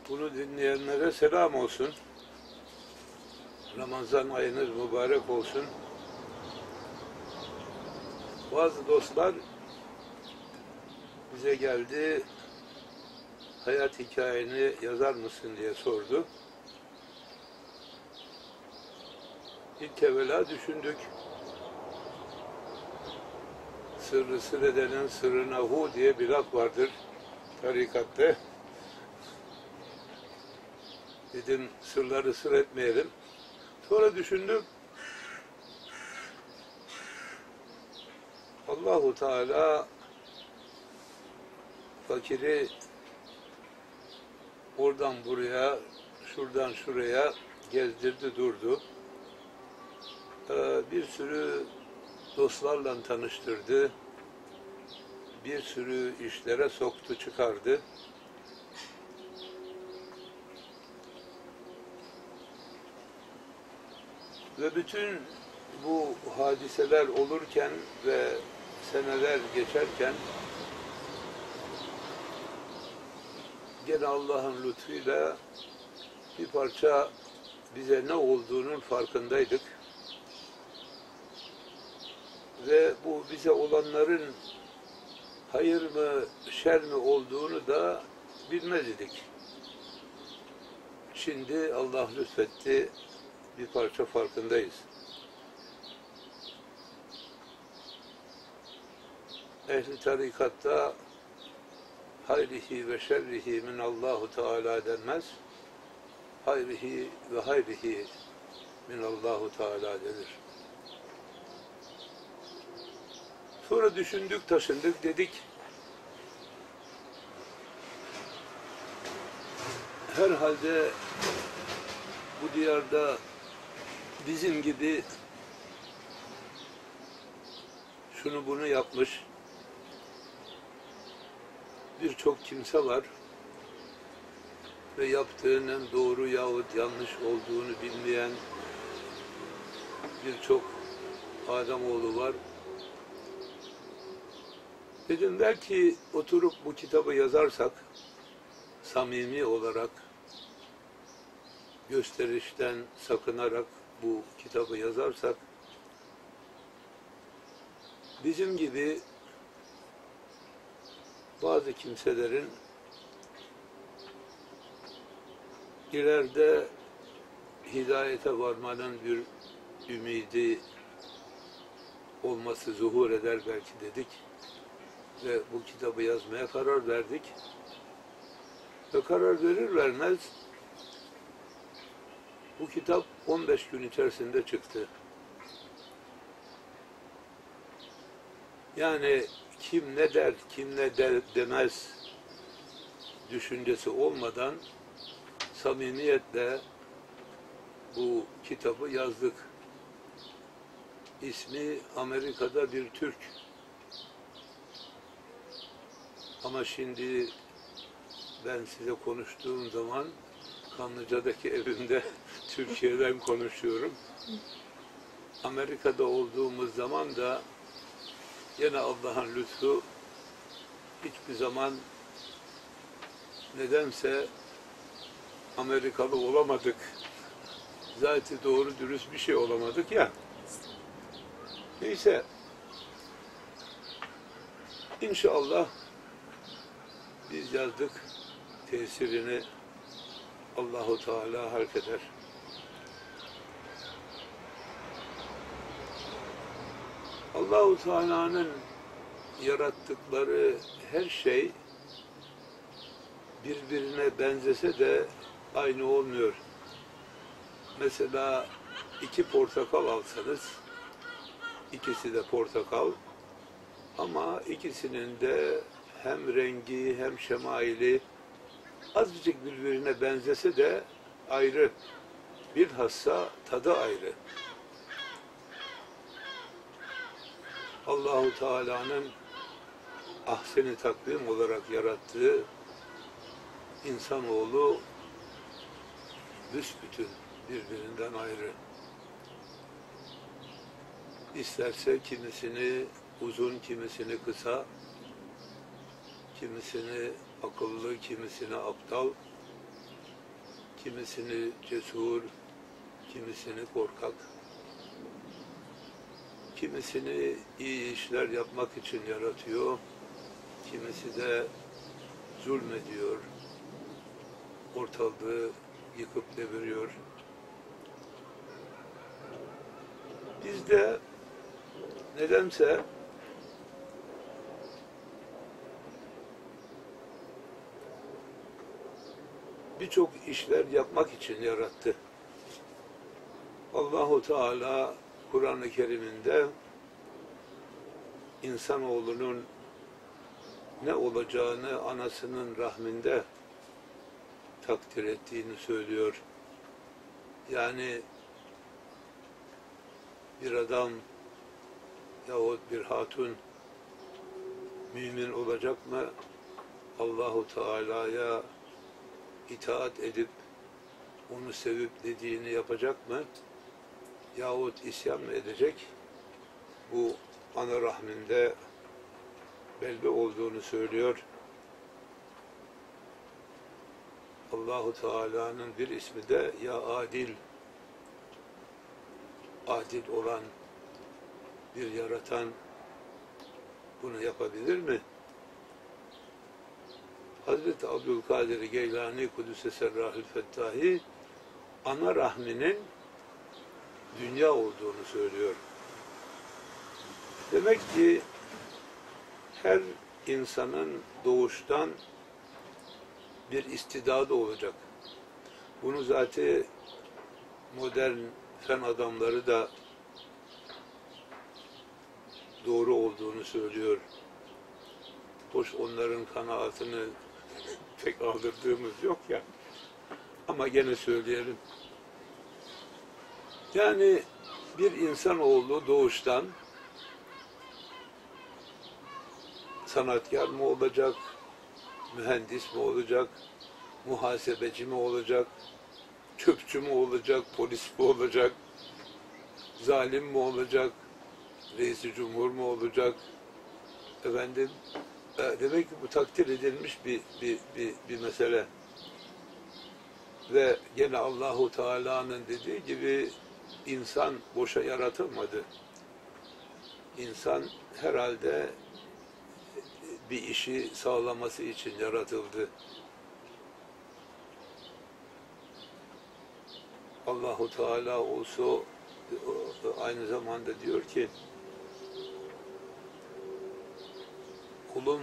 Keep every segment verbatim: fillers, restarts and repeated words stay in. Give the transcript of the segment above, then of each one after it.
Bunu dinleyenlere selam olsun. Ramazan ayınız mübarek olsun. Bazı dostlar bize geldi, hayat hikayeni yazar mısın diye sordu. İlk evvela düşündük. Sırrı sır edenin sırrına hu diye bir laf vardır tarikatta. Dedim sırları sır etmeyelim. Sonra düşündüm. Allahu Teala fakiri oradan buraya, şuradan şuraya gezdirdi durdu. Ee, bir sürü dostlarla tanıştırdı. Bir sürü işlere soktu çıkardı. Ve bütün bu hadiseler olurken ve seneler geçerken gene Allah'ın lütfuyla bir parça bize ne olduğunun farkındaydık. Ve bu bize olanların hayır mı, şer mi olduğunu da bilmez idik. Şimdi Allah lütfetti, bir parça farkındayız. Ehl-i tarikatta hayrihi ve şerrihi minallahu Teala denmez. Hayrihi ve hayrihi minallahu Teala denir. Sonra düşündük, taşındık, dedik herhalde bu diyarda bizim gibi şunu bunu yapmış birçok kimse var ve yaptığının doğru yahut yanlış olduğunu bilmeyen birçok Ademoğlu var. Dedim belki oturup bu kitabı yazarsak, samimi olarak, gösterişten sakınarak bu kitabı yazarsak, bizim gibi bazı kimselerin ileride hidayete varmanın bir ümidi olması zuhur eder belki dedik. Ve bu kitabı yazmaya karar verdik. Ve karar verir vermez bu kitap on beş gün içerisinde çıktı. Yani kim ne der, kim ne der demez düşüncesi olmadan samimiyetle bu kitabı yazdık. İsmi Amerika'da bir Türk. Ama şimdi ben size konuştuğum zaman Kanlıca'daki evimde Türkiye'den konuşuyorum. Amerika'da olduğumuz zaman da yine Allah'ın lütfu hiçbir zaman nedense Amerikalı olamadık. Zaten doğru dürüst bir şey olamadık ya. Neyse. İnşallah biz yazdık, tesirini Allahu Teala hark eder. Allahu Teala'nın yarattıkları her şey birbirine benzese de aynı olmuyor. Mesela iki portakal alsanız, ikisi de portakal ama ikisinin de hem rengi hem şemaili azıcık birbirine benzese de ayrı. Bilhassa tadı ayrı. Allahu Teala'nın ahsen-i takvim olarak yarattığı insanoğlu büsbütün birbirinden ayrı. İsterse kimisini uzun, kimisini kısa, kimisini akıllı, kimisini aptal, kimisini cesur, kimisini korkak, kimisini iyi işler yapmak için yaratıyor, kimisi de zulmediyor, ortalığı yıkıp deviriyor. Bizde nedense birçok işler yapmak için yarattı. Allahu Teala Kur'an-ı Kerim'inde insanoğlunun ne olacağını anasının rahminde takdir ettiğini söylüyor. Yani bir adam yahut bir hatun mümin olacak mı? Allahu Teala'ya itaat edip onu sevip dediğini yapacak mı? Yahut isyan mı edecek? Bu ana rahminde belli olduğunu söylüyor. Allahu Teala'nın bir ismi de Ya Adil, adil olan bir yaratan bunu yapabilir mi? Hazreti Abdülkadir Geylani Kudüs'e Serrahül Fettahi ana rahminin dünya olduğunu söylüyor. Demek ki her insanın doğuştan bir istidadı olacak. Bunu zaten modern fen adamları da doğru olduğunu söylüyor. Hoş onların kanaatini pek aldırdığımız yok ya. Ama gene söyleyelim. Yani bir insanoğlu doğuştan sanatkar mı olacak, mühendis mi olacak, muhasebeci mi olacak, çöpçü mü olacak, polis mi olacak, zalim mi olacak, reis-i cumhur mu olacak, efendim, demek ki bu takdir edilmiş bir, bir, bir, bir mesele. Ve gene Allahu Teala'nın dediği gibi insan boşa yaratılmadı. İnsan herhalde bir işi sağlaması için yaratıldı. Allahu Teala olsa aynı zamanda diyor ki kulum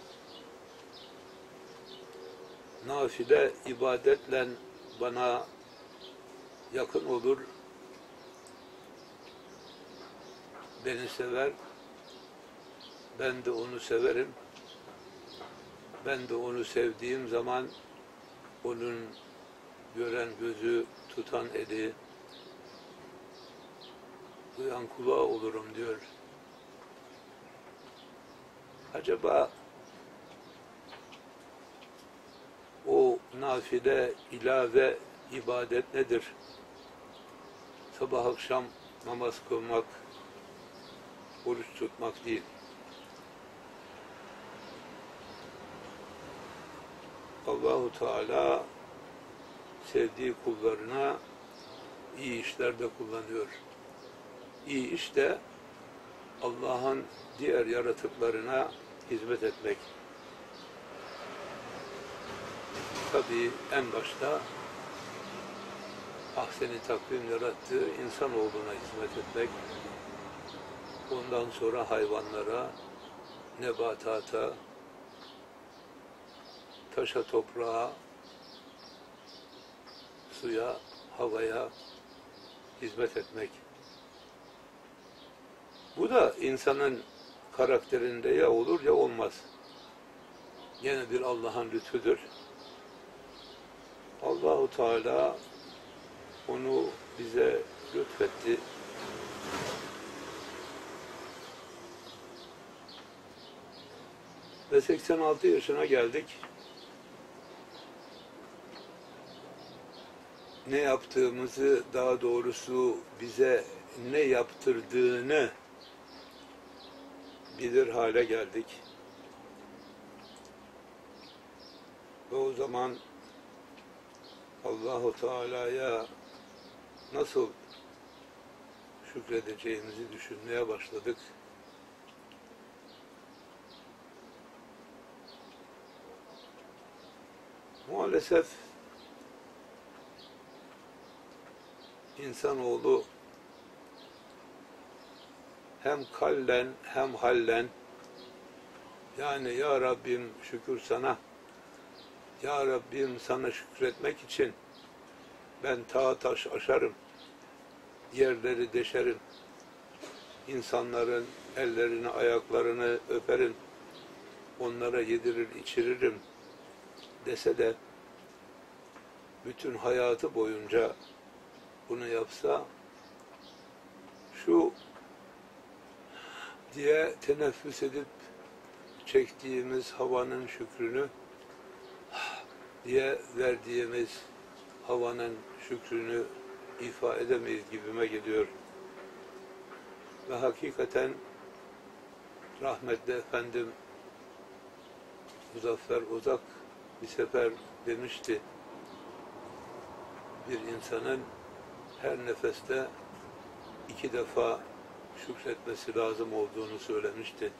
nafile ibadetle bana yakın olur, beni sever, ben de onu severim. Ben de onu sevdiğim zaman onun gören gözü, tutan eli, duyan kulağı olurum diyor. Acaba o nafile, ilave ibadet nedir? Sabah akşam namaz kılmak, oruç tutmak değil. Allahu Teala sevdiği kullarına iyi işlerde kullanıyor. İyi iş de Allah'ın diğer yaratıklarına hizmet etmek. Tabii en başta ahsen-i takvim yarattığı insanoğluna hizmet etmek. Ondan sonra hayvanlara, nebatata, taşa, toprağa, suya, havaya hizmet etmek. Bu da insanın karakterinde ya olur ya olmaz. Yine bir Allah'ın lütfudur. Allahu Teala onu bize lütfetti. Ve seksen altı yaşına geldik. Ne yaptığımızı, daha doğrusu bize ne yaptırdığını bilir hale geldik. Ve o zaman Allahu Teala'ya nasıl şükredeceğimizi düşünmeye başladık. Maalesef insanoğlu hem kallen hem hallen, yani ya Rabbim şükür sana, ya Rabbim sana şükretmek için ben dağ taş aşarım, yerleri deşerim, insanların ellerini ayaklarını öperim, onlara yedirir içiririm dese de bütün hayatı boyunca bunu yapsa, şu diye teneffüs edip çektiğimiz havanın şükrünü, diye verdiğimiz havanın şükrünü ifa edemeyiz gibime geliyor. Ve hakikaten rahmetli efendim Muzaffer Uzak bir sefer demişti, bir insanın her nefeste iki defa şükretmesi lazım olduğunu söylemişti.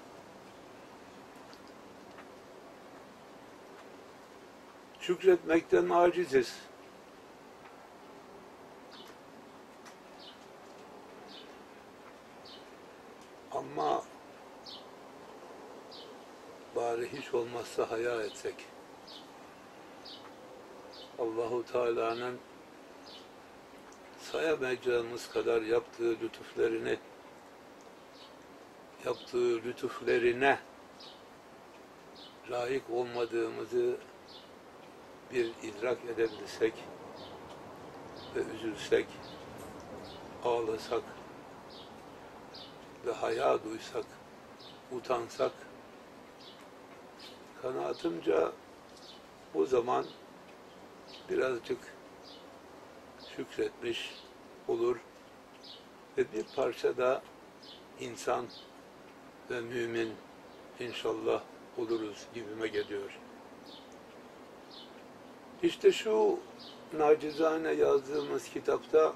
Şükretmekten aciziz. Ama bari hiç olmazsa haya etsek. Allahu Teala'nın sayamayacağımız kadar yaptığı lütuflerini, yaptığı lütuflerine layık olmadığımızı bir idrak edebilsek ve üzülsek, ağlasak ve haya duysak, utansak, kanaatimce o zaman birazcık şükretmiş olur ve bir parça da insan ve mümin inşallah oluruz gibime geliyor. İşte şu nacizane yazdığımız kitapta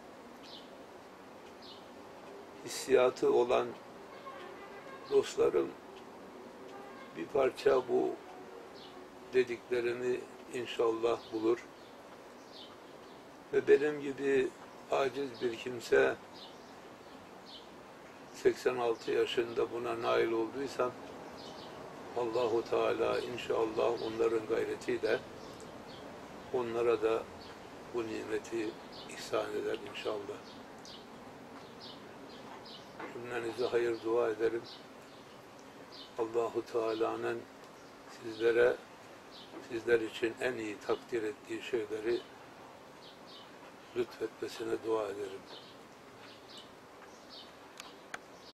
hissiyatı olan dostlarım bir parça bu dediklerimi inşallah bulur. Ve benim gibi aciz bir kimse seksen altı yaşında buna nail olduysam, Allahu Teala inşallah onların gayretiyle onlara da bu nimeti ihsan eder inşallah. Cümlenize hayır dua ederim. Allahu Teala'nın sizlere, sizler için en iyi takdir ettiği şeyleri lütfetmesine dua ederim.